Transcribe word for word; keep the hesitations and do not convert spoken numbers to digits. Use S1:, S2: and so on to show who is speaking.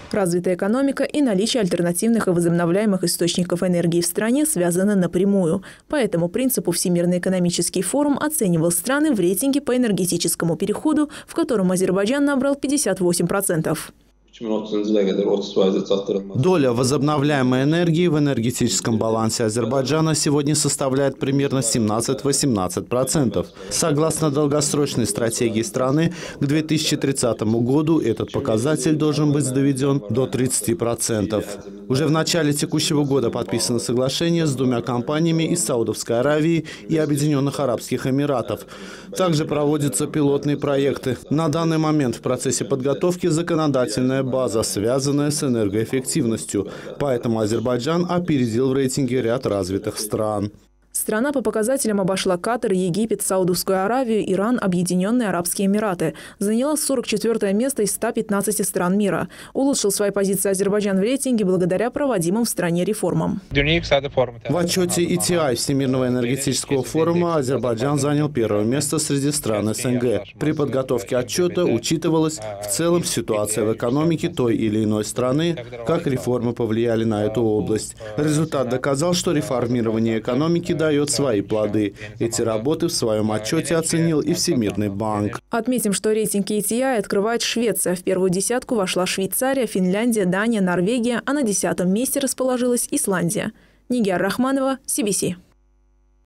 S1: Развитая экономика и наличие альтернативных и возобновляемых источников энергии в стране связаны напрямую. По этому принципу Всемирный экономический форум оценивал страны в рейтинге по энергетическому переходу, в котором Азербайджан набрал пятьдесят восемь процентов.
S2: Доля возобновляемой энергии в энергетическом балансе Азербайджана сегодня составляет примерно семнадцать-восемнадцать процентов. Согласно долгосрочной стратегии страны, к две тысячи тридцатому году этот показатель должен быть доведен до тридцати процентов. Уже в начале текущего года подписано соглашение с двумя компаниями из Саудовской Аравии и Объединенных Арабских Эмиратов. Также проводятся пилотные проекты. На данный момент в процессе подготовки законодательная база, связанная с энергоэффективностью. Поэтому Азербайджан опередил в рейтинге ряд развитых стран.
S1: Страна по показателям обошла Катар, Египет, Саудовскую Аравию, Иран, Объединенные Арабские Эмираты. Заняла сорок четвёртое место из ста пятнадцати стран мира. Улучшил свои позиции Азербайджан в рейтинге благодаря проводимым в стране реформам.
S2: В отчете и ти ай Всемирного энергетического форума Азербайджан занял первое место среди стран эс эн гэ. При подготовке отчета учитывалась в целом ситуация в экономике той или иной страны, как реформы повлияли на эту область. Результат доказал, что реформирование экономики дает свои плоды. Эти работы в своем отчете оценил и Всемирный банк.
S1: Отметим, что рейтинг и ти ай открывает Швеция. В первую десятку вошла Швейцария, Финляндия, Дания, Норвегия, а на десятом месте расположилась Исландия. Нигяр Рахманова, си би си.